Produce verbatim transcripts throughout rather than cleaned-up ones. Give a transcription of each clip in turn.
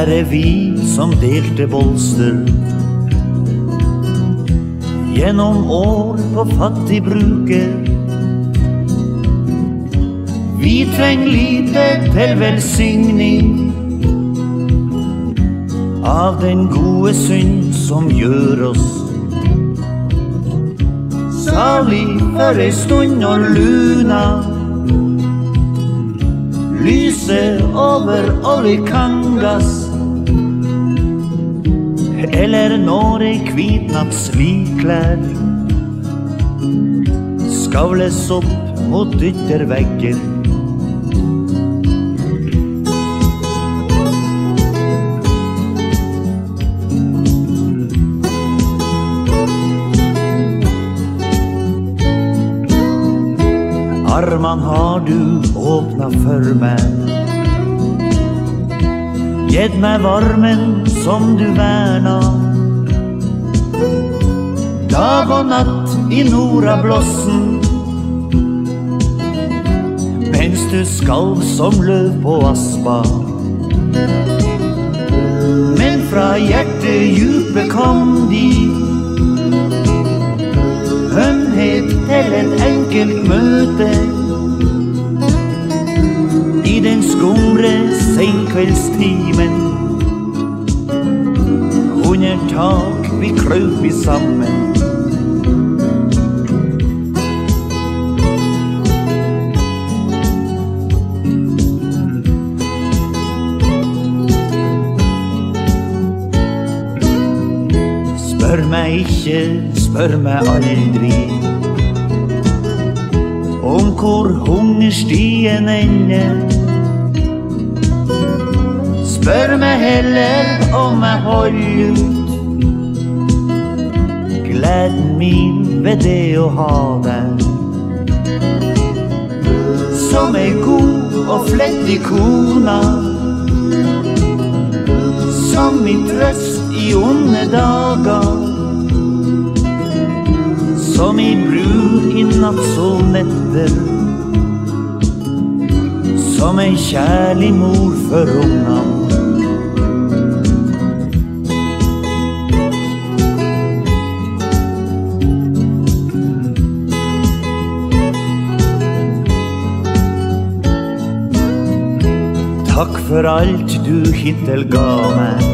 Her er vi som delte bolster gjennom år på fattig bruker. Vi trenger lite til velsigning av den gode synd som gjør oss salig for ei stund og luna lyse over Olikangas, eller når ei kvitnapslikklær skavles opp mot ytterveggen. Arman har du åpna for meg, gitt meg varmen som du verna. Dag og natt i norda blossen, mens du skalv som løv på aspa. Men fra hjertet djupe kom de ømhet til et enkelt møte i den skumre senkveldstimen. Under tak vi krøp i sammen. Spør meg ikke, spør meg aldri om hvor hungerstien ender. Spør meg heller om jeg holder ut gleden min ved det å ha deg som ei god og flettig kona, som min trøst i onde dager, som i brud i nattsovnetter, som ei kjærlig mor for ungene. Takk for alt du hittil ga meg,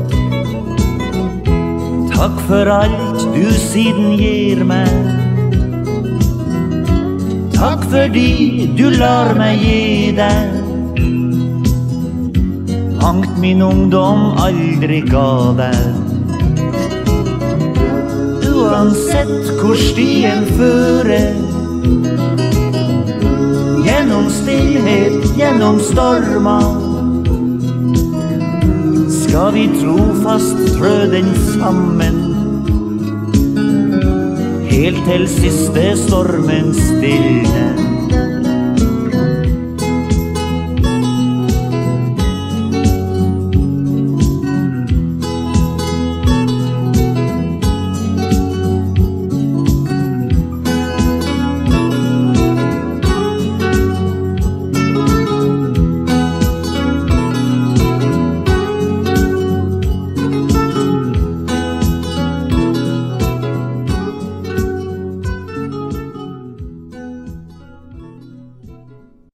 takk for alt du siden gir meg, takk fordi du lar meg gi deg mangt min ungdom aldri ga deg. Uansett hvor stien fører, gjennom stillhet, gjennom stormer, skal vi trofast trø den sammen, helt til siste stormen stilner.